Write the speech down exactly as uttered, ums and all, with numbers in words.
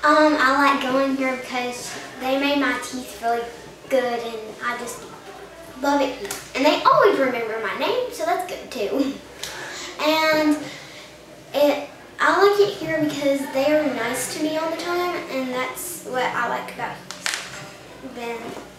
Um, I like going here because they made my teeth really good and I just love it here. And they always remember my name, so that's good too. And it, I like it here because they are nice to me all the time, and that's what I like about them.